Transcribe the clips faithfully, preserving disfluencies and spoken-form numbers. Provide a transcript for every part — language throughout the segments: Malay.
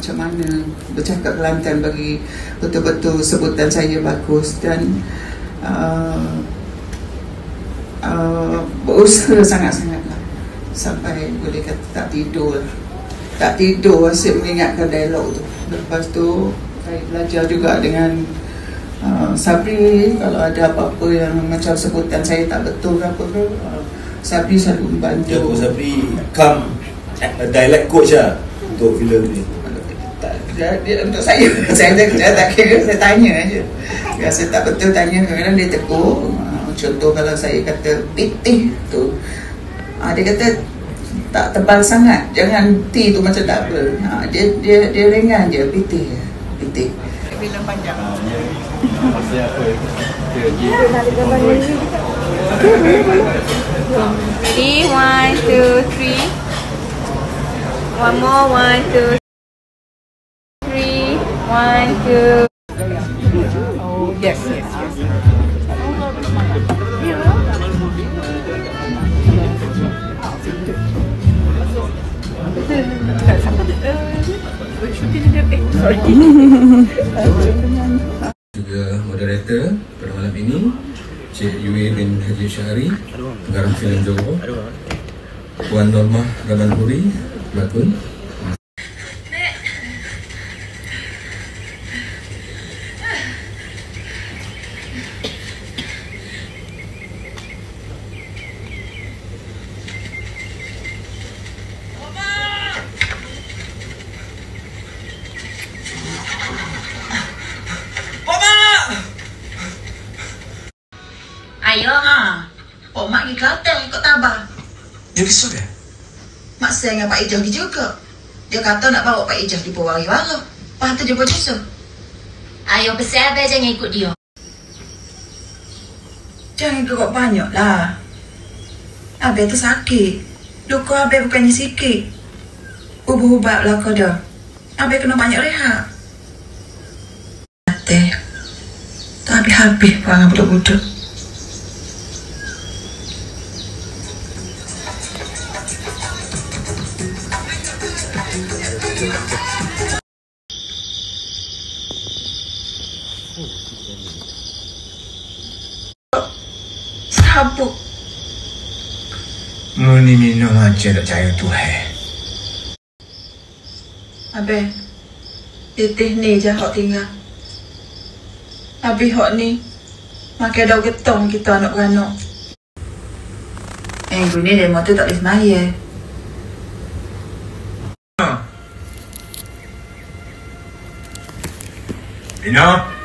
macam mana bercakap Kelantan bagi betul-betul sebutan saya bagus, dan uh, uh, berusaha sangat-sangatlah sampai boleh kata tak tidur tak tidur asyik mengingatkan dialog tu. Lepas tu saya belajar juga dengan uh, Sabri. Kalau ada apa-apa yang macam sebutan saya tak betul ke apa ke, uh, Sabri selalu membantu. Ya, Sabri come dialect coach lah untuk filem ni. Dia, dia, untuk saya, saya, saya tak kira, saya tanya aja. Biasa tak betul tanya, kadang-kadang dia tegur. Uh, contoh kalau saya kata pitih tu, uh, dia kata tak tebal sangat, jangan T tu macam tak apa. Uh, dia dia dia ringan je, pitih, pitih. Filem panjang. Masa apa? Ready, one, two, three. One more, one, two, three, one, two. Oh yes, yes, yes. Juga moderator pada malam ini, Cik Yue bin Haji Syahari, pengarah filem Johor, Puan Normah Ramanhuri, pelakon. Ayo ha. Pok mak pergi Kelantan ikut tabah. Dia risau dia? Mak saya dengan Pak Ijah pergi juga. Dia kata nak bawa Pak Ijah di Pawari Wara. Lepas tu dia berjusur. Ayo pesan abang jangan ikut dia. Jangan gerak banyak lah. Abang tu sakit. Luka abang bukannya sikit. Ubah-ubah lah kau dah. Abang kena banyak rehat. Mati. Tak habis-habis perangai budak-budak. Sabuk. Muni minum aja tak percaya Tuhan. Abang, titih ni je hak tinggal. Habis hak ni, makan daun getong kita anak beranak. Eh, gini demo tu tak boleh semaya. Dino,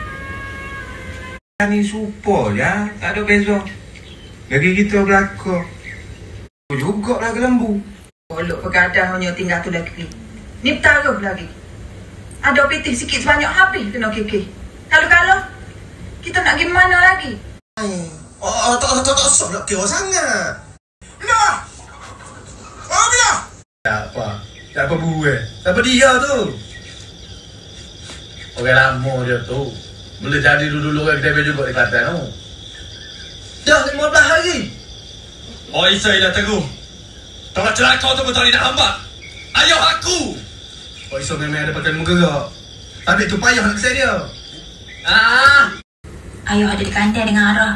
kami supo ya, tak ada beza. Lagi kita belakang. Juga lah ke lembu. Bolok pergadang hanya tinggal tu lagi. Ni taruh lagi. Ada pitih sikit sebanyak habis kena kikir. Kalau-kalau, kita nak pergi mana lagi? Oh, tak tak tak tak sok nak kira sangat. Bila? Oh, bila? Tak apa. Tak apa buat. Siapa dia tu? Orang lama dia tu. Boleh jadi dulu-dulu orang kita juga di Kelantan tu. Dah lima belas hari. Oh, Isai dah teguh. Tengah celaka tu betul nak hambat. Ayuh aku. Oh, Isai memang ada pakai muka gerak. Tapi tu payah nak kesal dia. Ah. Ayuh ada di Kelantan dengan Arah.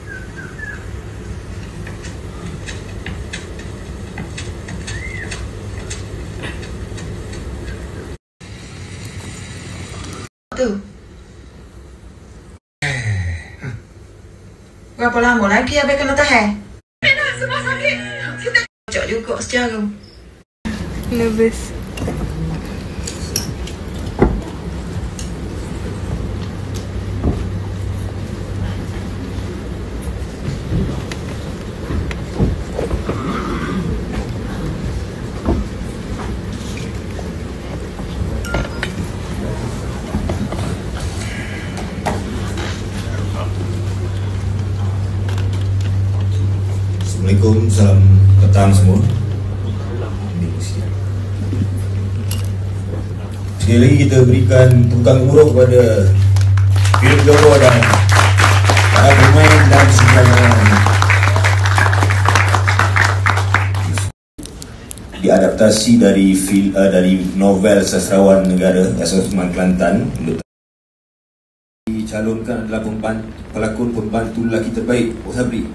Tu. Berapa lama lagi abang kena tahan? Kena semua sakit. Kita cocok juga secara. Nervous. Assalamualaikum, salam petang semua. Sekali lagi kita berikan tukang uruh kepada filem Johor dan para pemain dan sebenarnya. diadaptasi dari fil, uh, dari novel Sastrawan Negara Sastrawan Kelantan. Dicalonkan adalah pembantu, pelakon pembantu lelaki terbaik Oh Sabri.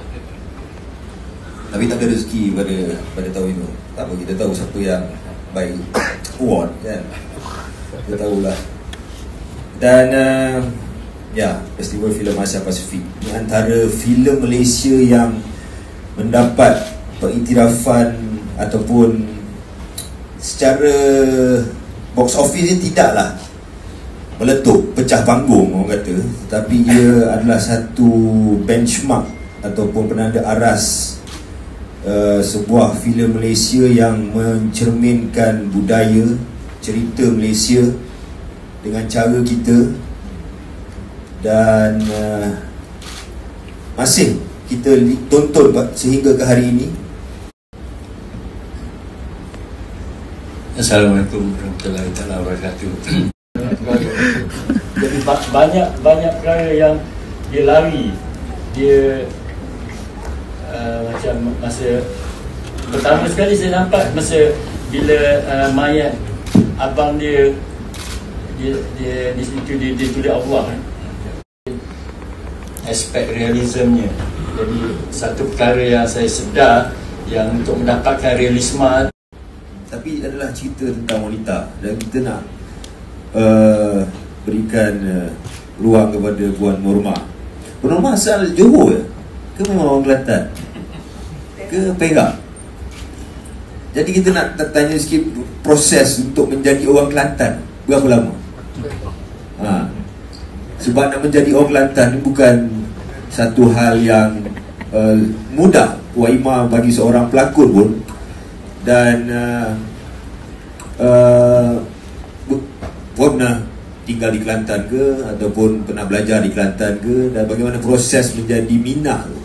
Tapi tak ada rezeki pada pada tahun itu. Tak apa, kita tahu siapa yang baik award kan. Kita tahulah. Dan uh, ya, Festival Filem Asia Pasifik ini antara filem Malaysia yang mendapat pengiktirafan ataupun secara box office dia tidaklah meletup, pecah panggung orang kata, tetapi ia adalah satu benchmark ataupun penanda aras uh, sebuah filem Malaysia yang mencerminkan budaya, cerita Malaysia dengan cara kita. Dan uh, masih kita tonton sehingga ke hari ini. Assalamualaikum warahmatullahi wabarakatuh. Jadi banyak banyak perkara yang dia lari, dia uh, macam masa pertama sekali saya nampak masa bila uh, mayat abang dia dia dia di situ dia, dia tulis Allah kan. Aspek realismenya. Jadi satu perkara yang saya sedar yang untuk mendapatkan realisme, tapi adalah cerita tentang wanita dan kita nak uh, berikan uh, ruang kepada Puan Norma. Puan Norma asal Johor ke? Ke memang orang Kelantan? Ke Perak? Jadi kita nak tanya sikit proses untuk menjadi orang Kelantan berapa lama? Ha. Sebab nak menjadi orang Kelantan bukan satu hal yang uh, mudah, Waima, bagi seorang pelakon pun. Dan uh, uh, pernah tinggal di Kelantan ke ataupun pernah belajar di Kelantan ke, dan bagaimana proses menjadi Minah tu?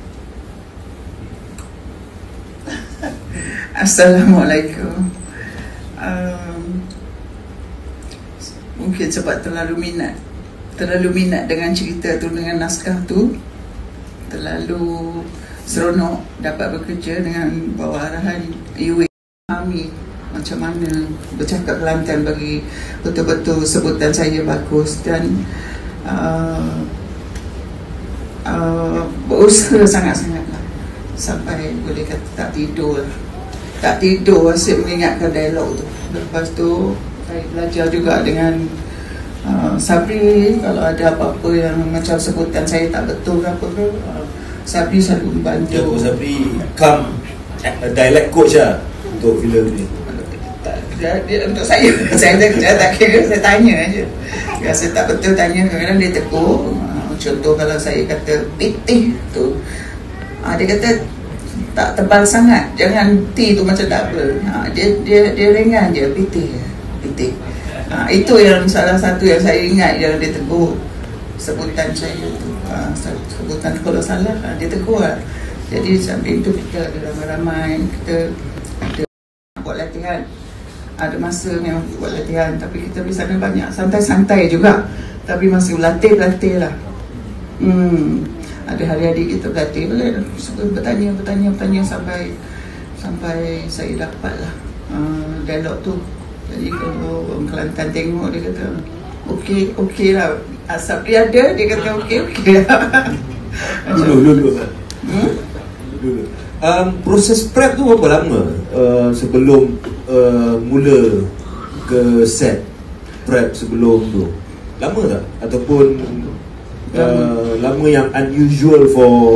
Assalamualaikum. um, Mungkin sebab terlalu minat Terlalu minat dengan cerita tu, dengan naskah tu, terlalu seronok dapat bekerja dengan bawah arahan U A. Kami macam mana bercakap Kelantan bagi betul-betul sebutan saya bagus. Dan uh, uh, berusaha sangat-sangatlah sampai boleh kata tak tidur lah. Tak tidur asyik mengingatkan dialog tu. Lepas tu saya belajar juga dengan Uh, Sabri. Kalau ada apa-apa yang macam sebutan saya tak betul ke apa ke, uh, Sabri selalu membantu. Ya, Sabri come dialect coach lah untuk filem ni. Dia, dia, untuk saya saya, saya tak kira, saya tanya aja. Biasa tak betul tanya, kadang-kadang dia tegur. uh, Contoh kalau saya kata pitih tu, uh, dia kata tak tebal sangat, jangan T tu macam double. uh, Dia dia dia ringan je, pitih pitih. Ha, itu yang salah satu yang saya ingat yang dia tegur sebutan saya tu. Ha, sebutan kalau salah, ha, dia tegur lah. Jadi sambil itu kita ada ramai-ramai, kita ada buat latihan. Ada masa memang buat latihan, tapi kita di sana banyak santai-santai juga. Tapi masih berlatih-berlatih lah. Hmm, ada hari-hari kita berlatih, suka bertanya, bertanya, bertanya sampai sampai saya dapat lah uh, dialog tu. Jadi kalau orang Kelantan tengok, dia kata okey, okey lah. Asap dia ada, dia kata okey, okey lah. Dulu, dulu hmm? Dulu um, proses prep tu berapa lama uh, sebelum uh, mula ke set? Prep sebelum tu lama tak? Ataupun uh, lama yang unusual for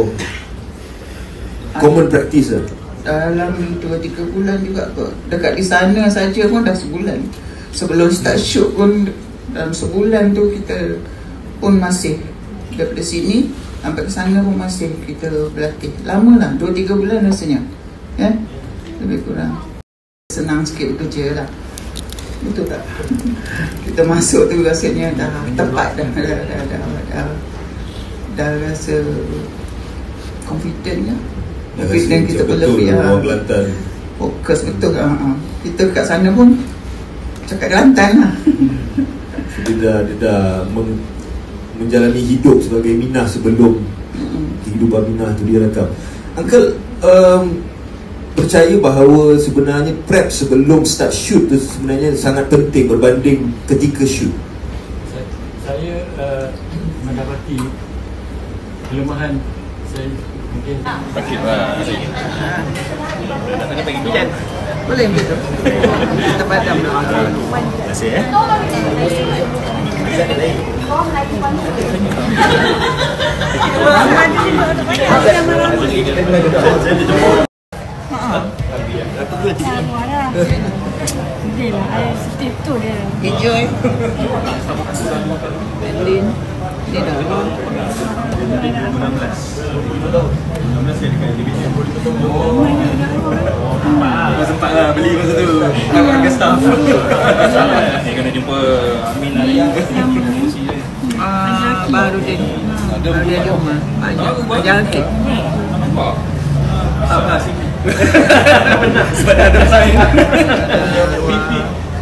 common practice lah? Dalam dua tiga bulan juga kot. Dekat di sana saja pun dah sebulan. Sebelum start shoot pun dalam sebulan tu kita pun masih daripada sini sampai ke sana pun masih kita berlatih. Lama lah, dua tiga bulan rasanya. Ya, lebih kurang. Senang sikit bekerja lah. Betul tak? Kita masuk tu rasanya dah tepat dah. Dah, dah, dah, dah, dah, dah rasa confident lah. Dan kita berlebih orang Kelantan, fokus betul. Ha, ha. Kita kat sana pun cakap Kelantan lah. Dia dah, dia dah men, menjalani hidup sebagai Minah sebelum mm-hmm. kehidupan Minah tu dia rakam. Uncle, um, percaya bahawa sebenarnya prep sebelum start shoot tu sebenarnya sangat penting berbanding ketika shoot? Saya, saya uh, mendapati kelemahan saya mungkin Pakit lah. Nak tanya pagi bilan. Boleh begitu. Kita padam lah. Terima kasih eh. Enjoy. Berlin. Dia dah. enam belas enam belas saya dekat division. Sempat lah beli masa tu. Harga staff. Saya kena jumpa Amin hari Ah, baru dia. Baru dia di rumah. Banyak. Jangan kek. nampak. Tak pernah sikit. Sebab dah ada saing. Pipi.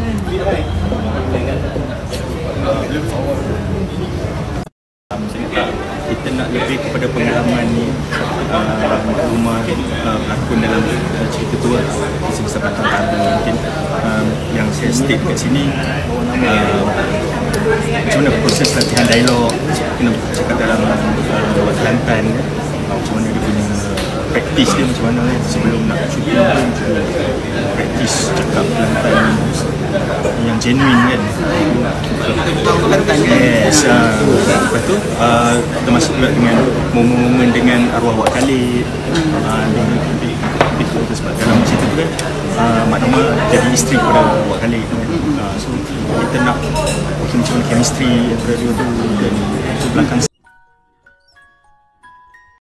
Kita nak lebih kepada pengalaman ni uh, rumah uh, pelakon dalam uh, cerita tu lah. Kisah-kisah belakang mungkin uh, yang saya state kat sini uh, macam mana proses latihan dialog, kena cakap dalam uh, Kelantan, macam mana dia punya praktis dia macam mana kan sebelum nak syuting pun juga praktis cakap Kelantan yang genuine kan. Yes, uh, lepas tu uh, termasuk pula dengan momen-momen dengan arwah Wak Khalid, uh, lebih lebih tu sebab dalam cerita tu kan uh, Mak Norma jadi isteri kepada Wak Khalid kan. Uh, so kita nak okay, macam mana chemistry antara dua tu dan tu belakang